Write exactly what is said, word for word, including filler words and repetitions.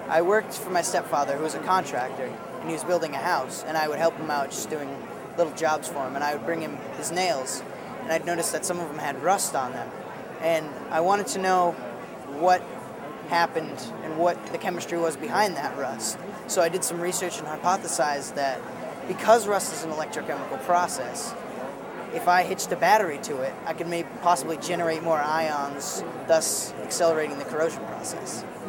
I worked for my stepfather, who was a contractor, and he was building a house, and I would help him out just doing little jobs for him, and I would bring him his nails, and I'd noticed that some of them had rust on them, and I wanted to know what happened and what the chemistry was behind that rust. So I did some research and hypothesized that because rust is an electrochemical process, if I hitched a battery to it, I could maybe possibly generate more ions, thus accelerating the corrosion process.